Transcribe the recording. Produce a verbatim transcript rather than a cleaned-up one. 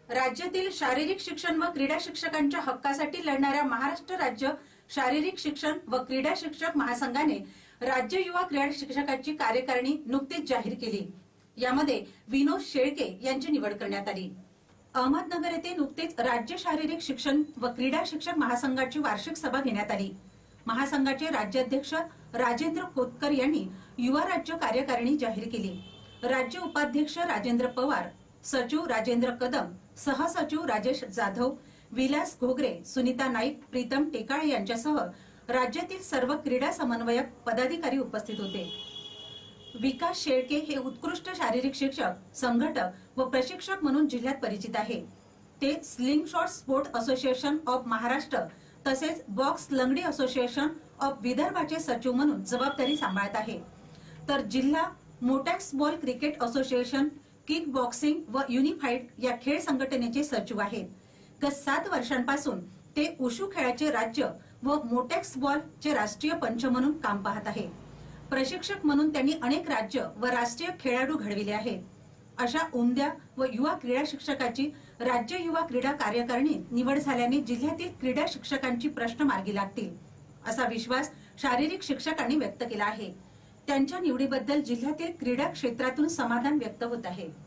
राज्यातील शारीरिक शिक्षण व क्रीडा शिक्षकांच्या हक्कासाठी लढणाऱ्या महाराष्ट्र राज्य शारीरिक शिक्षण व क्रीडा शिक्षक महासंघाने राज्य युवा क्रीडा शिक्षकाची कार्यकारिणी नुकतीच जाहीर केली। यामध्ये विनोद शेळके यांची निवड करण्यात आली। अहमदनगर येथे नुकतीच राज्य शारीरिक शिक्षण व क्रीडा शिक्षक महासंघाची वार्षिक सभा घेण्यात आली। महासंघाचे राज्याध्यक्ष राजेंद्र खोतकर यांनी युवा राज्य कार्यकारिणी जाहीर केली। राज्य उपाध्यक्ष राजेंद्र पवार, सचिव राजेंद्र कदम, सहसचिव राजेश जाधव, विलास घोगरे, सुनीता नाईक, प्रीतम टेकाळे यांच्यासह राज्यातील सर्व क्रीडा समन्वयक पदाधिकारी उपस्थित होते। विकास शेळके हे उत्कृष्ट शारीरिक शिक्षक, संघटक व प्रशिक्षक म्हणून जिल्ह्यात परिचित आहे। ते sling shot sport association of Maharashtra तसेच बॉक्स लंगडी असोसिएशन ऑफ विदर्भाचे सचिव म्हणून जबाबदारी सांभाळत आहे। तर जिल्हा मोटॅक्स ball cricket association, kick boxing व युनिफाईड या खेळ संघटनेचे सचिव आहेत। गत सात वर्षांपासून ते उशू खेळाचे राज्य व मोटॅक्स बॉल चे राष्ट्रीय पंच म्हणून काम पाहत आहे। प्रशिक्षक म्हणून त्यांनी अनेक राज्य व राष्ट्रीय खेळाडू घडविले आहेत। अशा उमद्या व युवा क्रीडा शिक्षकाची राज्य युवा क्रीडा कार्यकारिणीत निवड झाल्याने जिल्ह्यातील क्रीडा शिक्षकांची प्रश्न मार्गी लागतील असा विश्वास शारीरिक शिक्षकांनी व्यक्त केला आहे। त्यांच्या निवडीबद्दल जिल्ह्यातील क्रीडा क्षेत्रातून समाधान व्यक्त होत आहे।